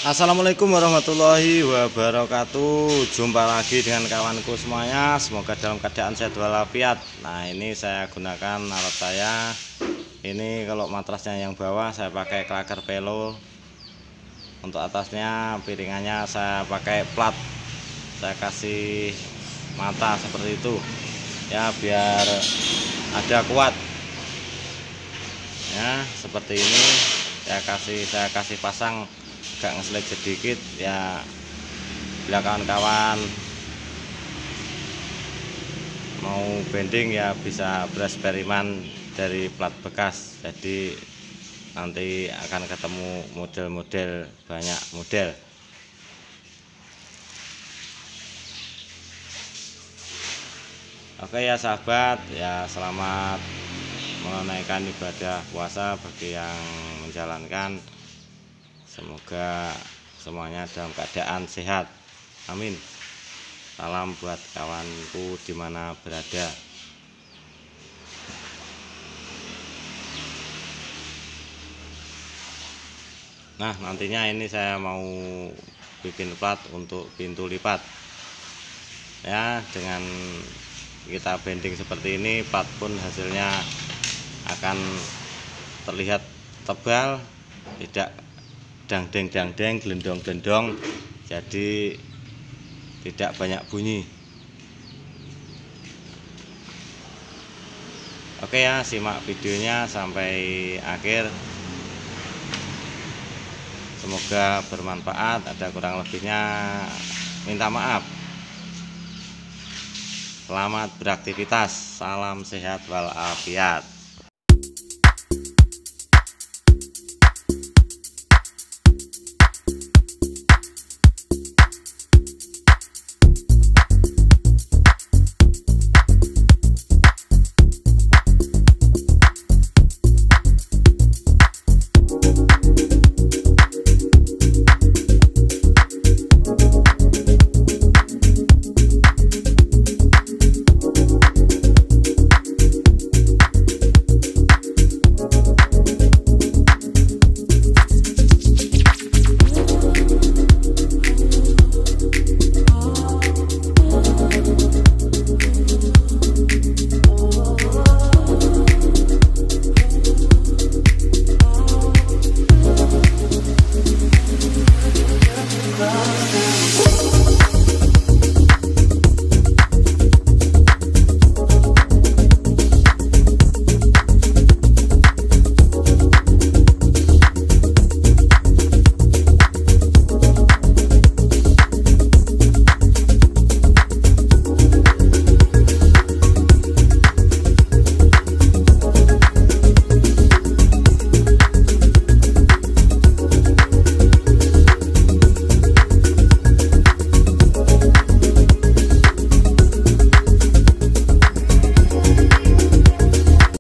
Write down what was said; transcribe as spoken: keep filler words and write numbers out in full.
Assalamualaikum warahmatullahi wabarakatuh. Jumpa lagi dengan kawanku semuanya. Semoga dalam keadaan sehat walafiat. Nah, ini saya gunakan alat saya. Ini kalau matrasnya yang bawah saya pakai klaker pelo. Untuk atasnya piringannya saya pakai plat. Saya kasih mata seperti itu. Ya, biar ada kuat. Ya, seperti ini. Saya kasih saya kasih pasang agak ngeselip sedikit ya. Bila kawan-kawan mau bending ya bisa bereksperimen dari plat bekas, jadi nanti akan ketemu model-model, banyak model. Oke ya sahabat, ya selamat menunaikan ibadah puasa bagi yang menjalankan. Semoga semuanya dalam keadaan sehat. Amin. Salam buat kawanku dimana berada. Nah, nantinya ini saya mau bikin plat untuk pintu lipat. Ya, dengan kita bending seperti ini, plat pun hasilnya akan terlihat tebal, tidak dangdeng dangdeng gelendong gelendong, jadi tidak banyak bunyi. Oke ya, simak videonya sampai akhir, semoga bermanfaat. Ada kurang lebihnya minta maaf. Selamat beraktivitas, salam sehat walafiat.